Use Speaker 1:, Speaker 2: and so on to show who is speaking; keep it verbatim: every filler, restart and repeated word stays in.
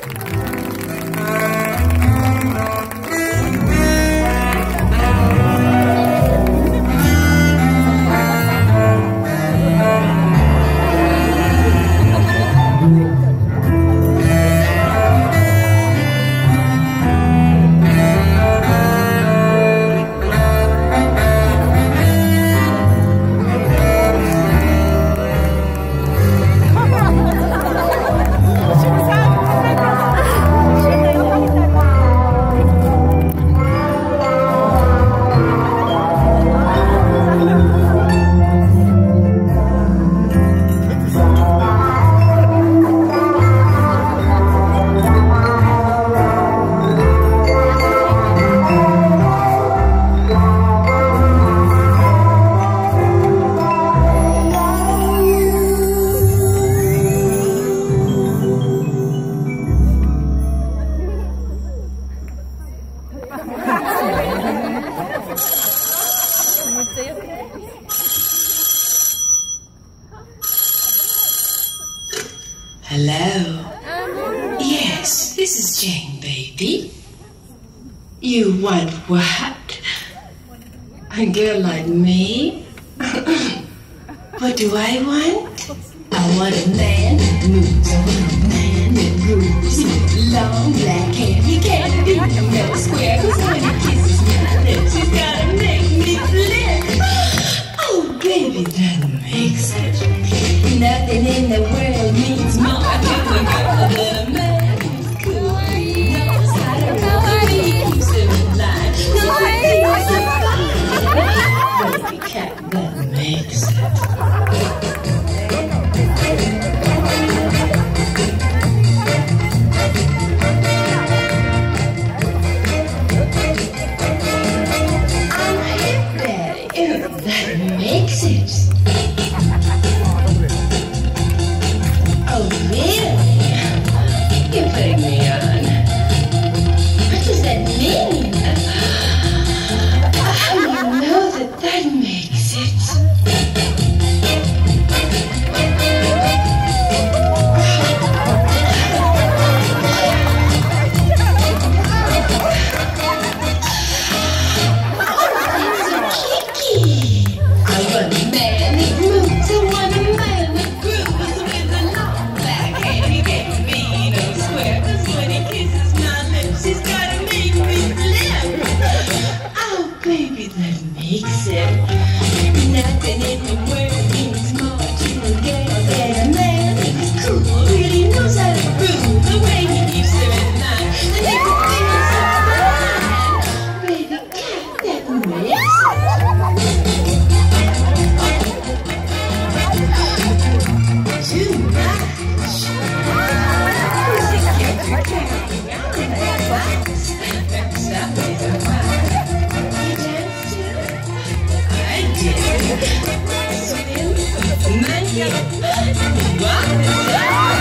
Speaker 1: Hello? Yes, this is Jane, baby. You want what? A girl like me? What do I want? I want a man that moves. I want a man that grooves. Long black hair, he can't be no square. Cause when he kisses my lips, he's gotta make me flip. Oh, baby, that makes it. Nothing in the world means more to a girl than a man who's cool. He knows how to roll me, keeps him in line. No, he's a fine baby cat, that makes it. That makes it. Oh, really? You're putting me on. What does that mean? How do you know that that makes it? Makes it. Nothing in the world means more to a girl than a man who's cool. Really knows how to groove. The way he keeps her in line. The little things so fine. Baby cat, that makes it. Too much. Pussycat, you're carrying on that box. Somebody's a fire. Swim, money, what?